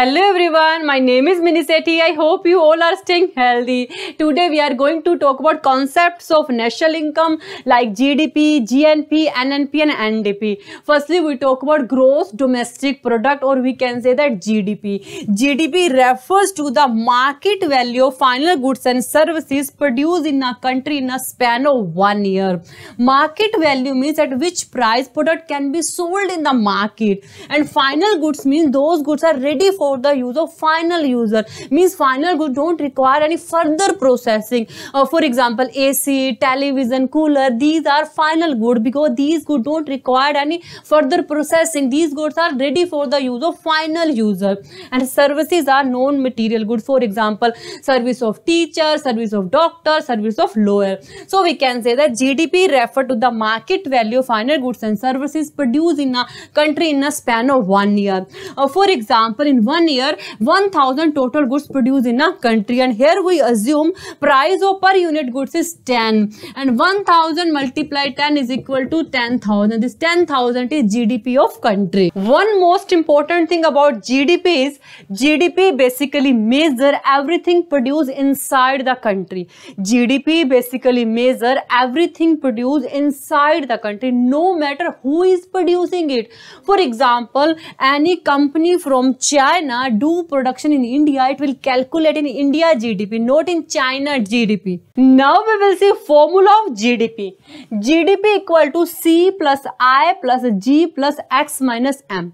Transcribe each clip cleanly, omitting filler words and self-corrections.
Hello everyone, my name is Mini Sethi. I hope you all are staying healthy. Today we are going to talk about concepts of national income like GDP, GNP, NNP and NDP. Firstly, we talk about gross domestic product, or we can say that GDP. GDP refers to the market value of final goods and services produced in a country in a span of 1 year. Market value means at which price product can be sold in the market, and final goods means those goods are ready for the use of final user, means final goods don't require any further processing. For example, AC, television, cooler, these are final goods because these goods don't require any further processing. These goods are ready for the use of final user. And services are non-material goods. For example, service of teacher, service of doctor, service of lawyer. So we can say that GDP refer to the market value of final goods and services produced in a country in a span of 1 year. For example, in 1 year, 1000 total goods produced in a country, and here we assume price of per unit goods is 10, and 1000 multiplied 10 is equal to 10,000. This 10,000 is GDP of country. One most important thing about GDP is GDP basically measure everything produced inside the country. GDP basically measure everything produced inside the country, no matter who is producing it. For example, any company from China do production in India, it will calculate in India GDP, not in China GDP. Now we will see formula of GDP. GDP equal to C plus I plus G plus X minus M.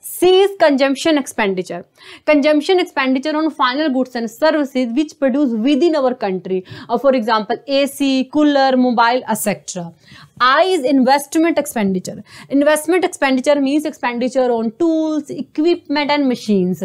C is consumption expenditure. Consumption expenditure on final goods and services which produce within our country. For example, AC, cooler, mobile, etc. I is investment expenditure. Investment expenditure means expenditure on tools, equipment and machines.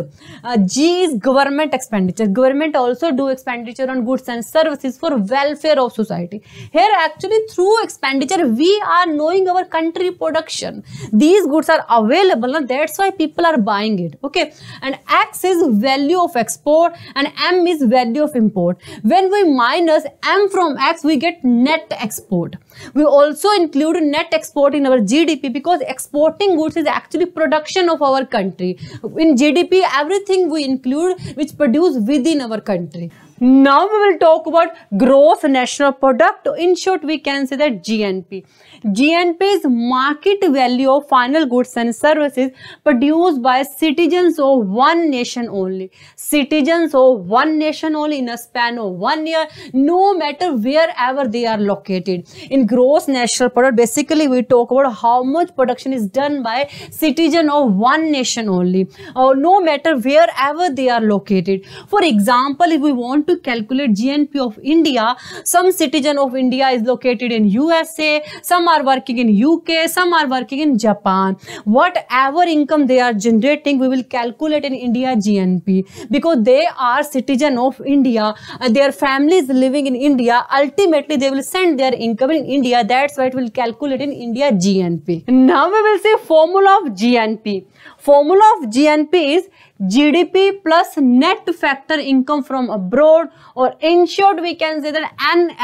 G is government expenditure. Government also do expenditure on goods and services for welfare of society. Here actually through expenditure we are knowing our country production. These goods are available and that's why people are buying it. Okay. And X is value of export and M is value of import. When we minus M from X, we get net export. We also include net export in our GDP because exporting goods is actually production of our country. In GDP, everything we include which produce within our country. Now we will talk about gross national product. In short, we can say that GNP. GNP is market value of final goods and services produced by citizens of one nation only. Citizens of one nation only in a span of 1 year, no matter wherever they are located. In gross national product, basically we talk about how much production is done by citizen of one nation only, no matter wherever they are located. For example, if we want to calculate GNP of India, some citizen of India is located in USA, some are working in UK, some are working in Japan. Whatever income they are generating, we will calculate in India GNP because they are citizen of India. Their families living in India, ultimately they will send their income in India. That's why it will calculate in India GNP. Now we will see formula of GNP. Formula of GNP is GDP plus net factor income from abroad, or in short we can say that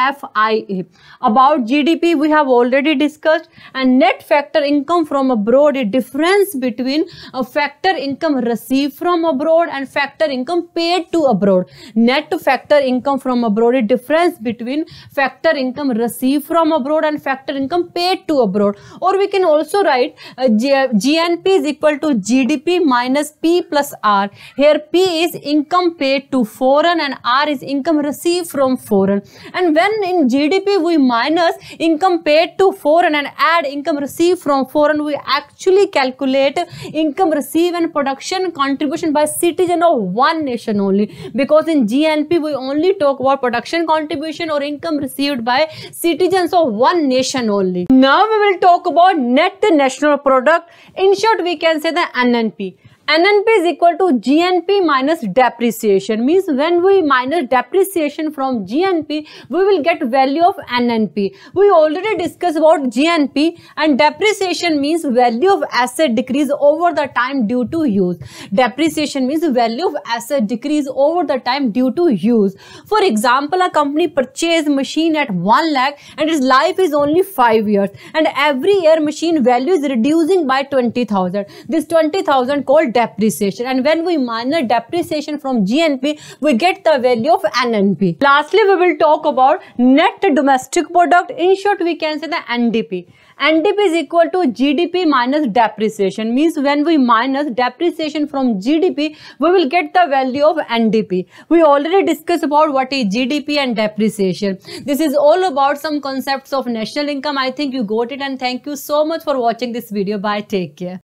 NFIA. About GDP we have already discussed, and net factor income from abroad is difference between a factor income received from abroad and factor income paid to abroad. Net factor income from abroad is difference between factor income received from abroad and factor income paid to abroad. Or we can also write GNP is equal to GDP minus P plus R. Here P is income paid to foreign and R is income received from foreign. And when in GDP we minus income paid to foreign and add income received from foreign, we actually calculate income received and production contribution by citizen of one nation only, because in GNP we only talk about production contribution or income received by citizens of one nation only. Now we will talk about net national product. In short, we can say the NNP. NNP is equal to GNP minus depreciation, means when we minus depreciation from GNP, we will get value of NNP. We already discussed about GNP, and depreciation means value of asset decrease over the time due to use. Depreciation means value of asset decrease over the time due to use. For example, a company purchased machine at 1 lakh and its life is only 5 years, and every year machine value is reducing by 20,000. This 20,000 called depreciation, and when we minus depreciation from GNP, we get the value of NNP. Lastly, we will talk about net domestic product. In short, we can say the NDP. NDP is equal to GDP minus depreciation. Means when we minus depreciation from GDP, we will get the value of NDP. We already discussed about what is GDP and depreciation. This is all about some concepts of national income. I think you got it, and thank you so much for watching this video. Bye. Take care.